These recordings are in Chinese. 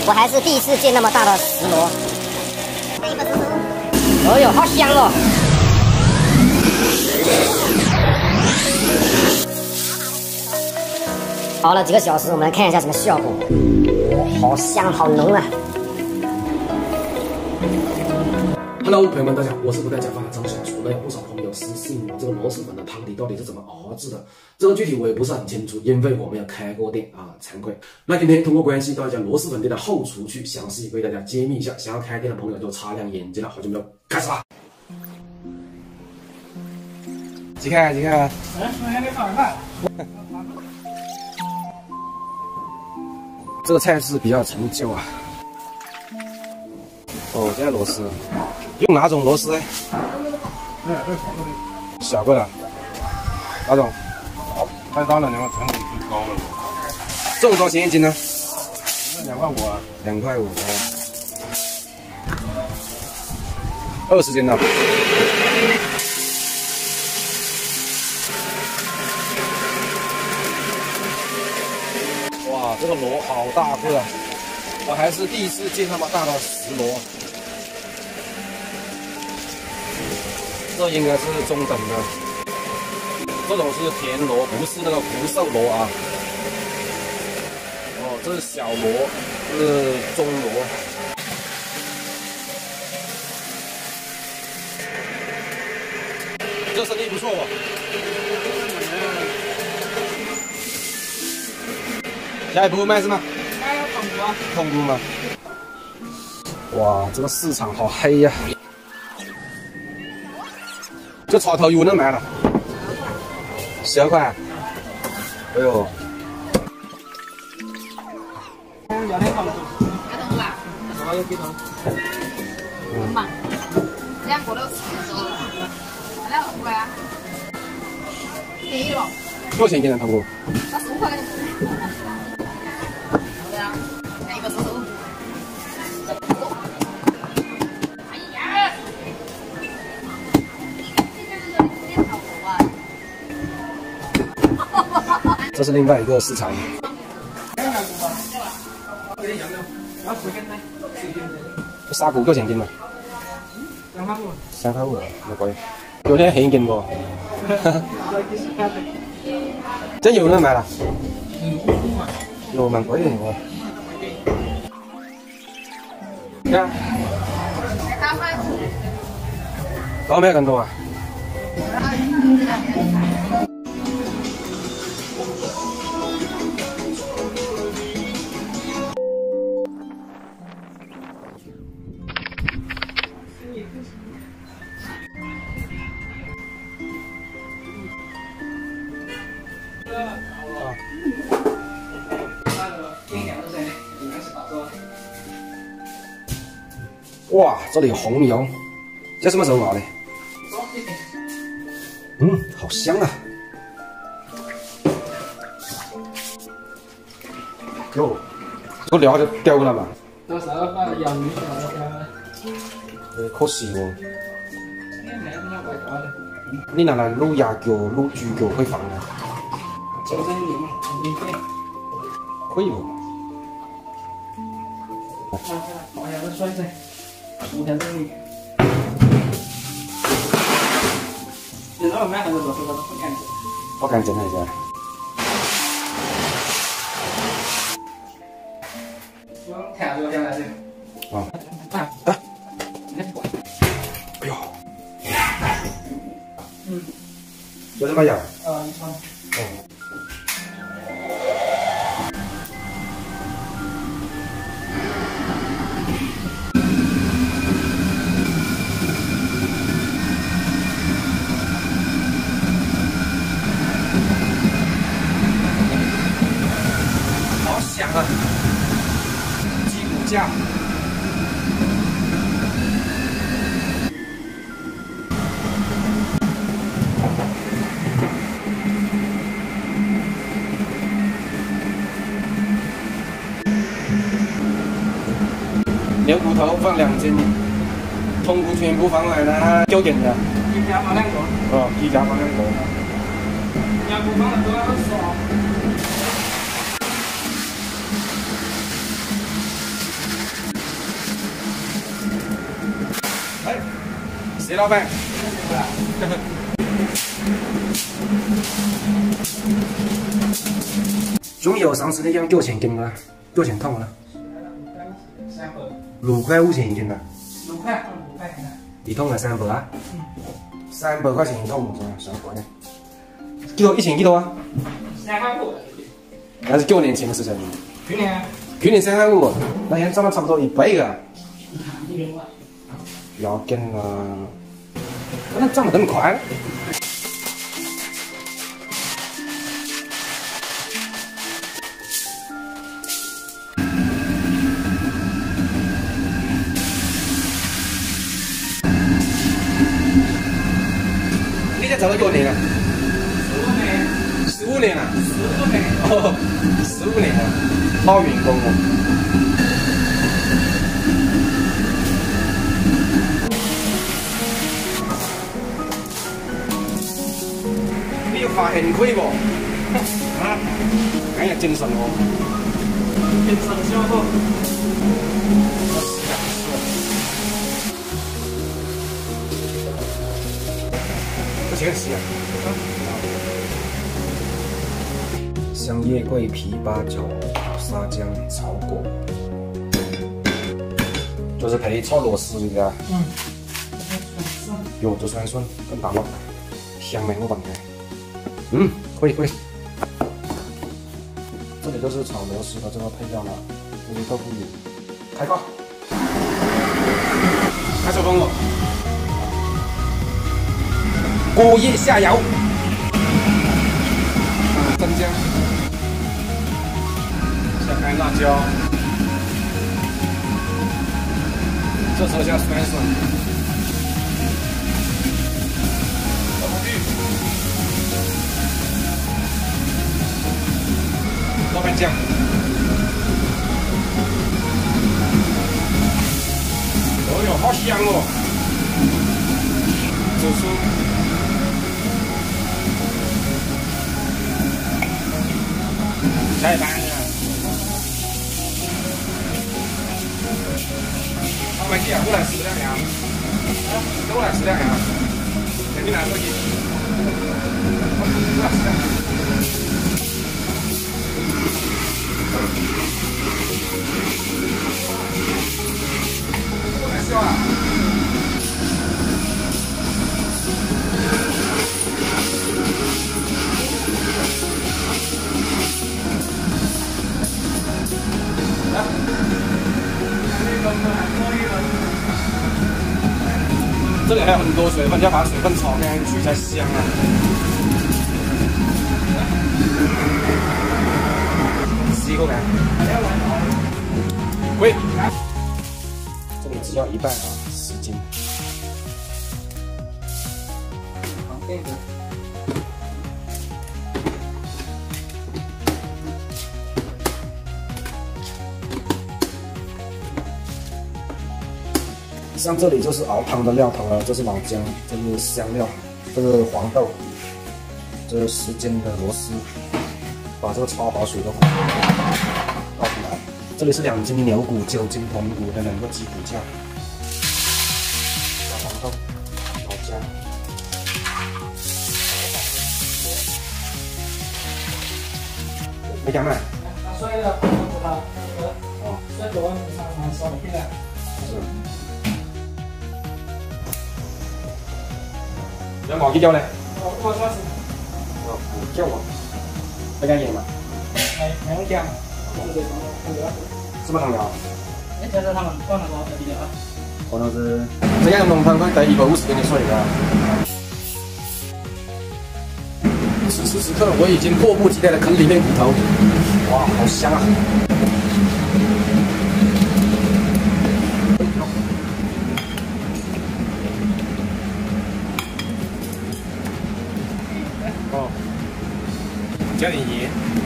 我还是第一次见那么大的石螺。哎呦，好香哦！熬了几个小时，我们来看一下什么效果。好香，好浓啊！ Hello， 朋友们，大家好，我是不带假发的张小厨。那有不少朋友私信我，这个螺蛳粉的汤底到底是怎么熬制的？这个具体我也不是很清楚，因为我没有开过店啊，惭愧。那今天通过关系到一家螺蛳粉店的后厨去详细为大家揭秘一下，想要开店的朋友就擦亮眼睛了。好久没有，开始吧！ 几看？哎，昨天你放饭。这个菜是比较陈旧啊。哦，这个螺丝。 用哪种螺丝？小个的，哪种？太大了，然后成本最高了。这种多少钱一斤呢？2块5啊。2块5哦。20斤的。哇，这个螺好大个啊！我还是第一次见那么大的石螺。 这应该是中等的，这种是田螺，不是那个福寿螺啊。哦，这是小螺，这是中螺。这生意不错哦。下一步卖是吗？卖要统估啊。统估吗？哇，这个市场好黑呀！ 这草头有能卖了，12块。哎呦！有几桶啦？我有几桶？5嘛，2个都10个，那2块啊？便宜了。多少钱一斤的头骨？15块。对啊，来一个15。 这是另外一个市场。这沙骨多少钱斤呢？3块5，冇貴。有啲起勁喎。真有人買啦？有蠻貴嘅喎。呀？講咩咁多啊？ 哇，这里有红油，这什么时候熬的？好香啊！哟，这个料就掉过来嘛。到时候把洋芋放到可惜哦。你拿来卤鸭脚、卤猪脚可以放啊？清蒸牛嘛，免费。可以不？好呀，再涮一涮。 5天整理。你老买那个螺丝都不干净。不干净还是？用炭烧下来的。啊。啊。哎呦。有这么样？你穿。香啊！鸡骨架。牛骨头放2斤，通骨全部放来呢，9斤的。一家放2个。哦，一家放2个。羊骨放的多要少。 谢老板。中油上次那样多少钱斤啊？多少钱桶啊？6块5钱一斤的。 6块钱的。 一桶才300啊？300块钱一桶，算贵的。几多？1000几多啊 ？3块5。 那是9年前的事情。 去年 3块5，那现在涨了差不多1倍了。不要紧啊，那涨得这么快？你这做了几年了？15年了。15年。哦，15年了，好员工哦。你有发现亏不？啊？今日精神哦。 精神小伙。 这几个吃啊？香叶、桂皮、八角、沙姜、草果，就是配炒螺丝的。哟，这酸笋更大了，香没我放开。可以。这里都是炒螺丝的这个配料了，这是豆腐乳，开锅，开手风了。锅叶下油，生姜，下干辣椒，这时候下酸笋，豆腐玉，豆瓣酱，哦哟，好香哦！紫苏。菜板呀，老板姐，我来吃2样，我来吃2样，给你拿手机，我来吃2样。我来吃啊。这里还有很多水分，要把水分炒干去才香啊！吸口感。喂，这里只要1半啊，10斤。好，这个。像这里就是熬汤的料头了，这是老姜，这是香料，这是黄豆，这是10斤的螺丝，把这个焯好水的倒出来。这里是2斤牛骨、9斤豚骨的2个鸡骨架，黄豆、老姜，没加麦。 所以呢，我知道，所以昨晚上烧的片。 是。有冇幾膠咧？ 我是。 哦，5膠啊！俾間嘢嘛？ 2膠。 什麼湯料？ 這是他們放的多的啊。 可能是這樣濃湯佢得150給你水的。此時此刻，我已經迫不及待地啃裡面骨頭，哇，好香啊！哦，加点盐。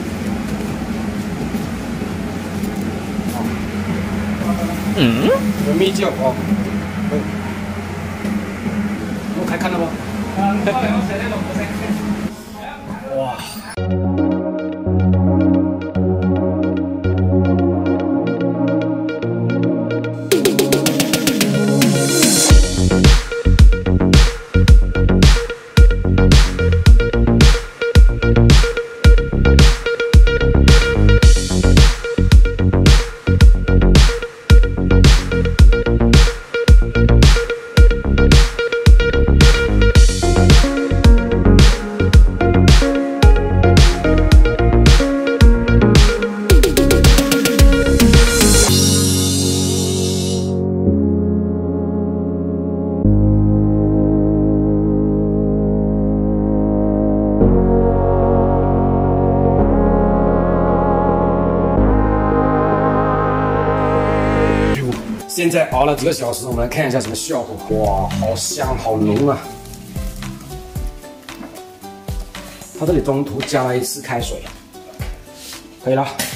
有米酒哦。我开看了吗？哇！ 现在熬了几个小时，我们来看一下什么效果。哇，好香，好浓啊！它这里中途加了一次开水，可以了。